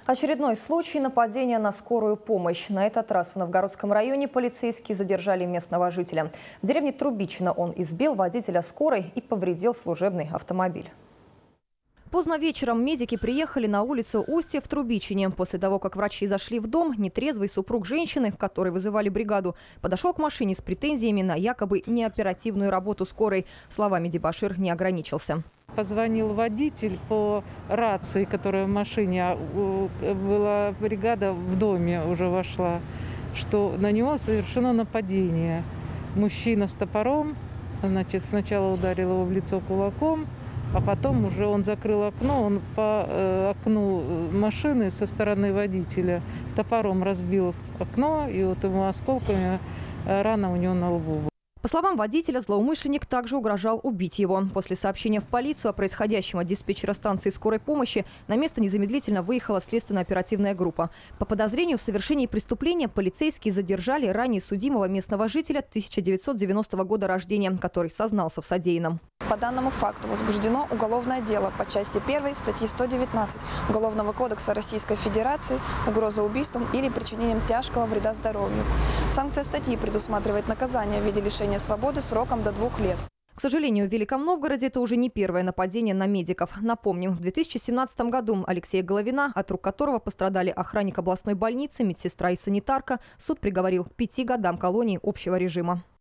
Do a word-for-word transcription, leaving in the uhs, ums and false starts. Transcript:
Очередной случай нападения на скорую помощь. На этот раз в Новгородском районе полицейские задержали местного жителя. В деревне Трубичино он избил водителя скорой и повредил служебный автомобиль. Поздно вечером медики приехали на улицу Устья в Трубичине. После того, как врачи зашли в дом, нетрезвый супруг женщины, который вызывали бригаду, подошел к машине с претензиями на якобы неоперативную работу скорой. Словами дебошир не ограничился. Позвонил водитель по рации, которая в машине, была бригада в доме, уже вошла, что на него совершено нападение. Мужчина с топором, значит, сначала ударил его в лицо кулаком, а потом уже он закрыл окно, он по окну машины со стороны водителя топором разбил окно, и вот ему осколками рана у него на лбу. По словам водителя, злоумышленник также угрожал убить его. После сообщения в полицию о происходящем от диспетчера станции скорой помощи на место незамедлительно выехала следственно-оперативная группа. По подозрению в совершении преступления полицейские задержали ранее судимого местного жителя тысяча девятьсот девяностого года рождения, который сознался в содеянном. По данному факту возбуждено уголовное дело по части первой статьи сто девятнадцать Уголовного кодекса Российской Федерации «Угроза убийством или причинением тяжкого вреда здоровью». Санкция статьи предусматривает наказание в виде лишения свободы сроком до двух лет. К сожалению, в Великом Новгороде это уже не первое нападение на медиков. Напомним, в две тысячи семнадцатом году Алексея Головина, от рук которого пострадали охранник областной больницы, медсестра и санитарка, суд приговорил к пяти годам колонии общего режима.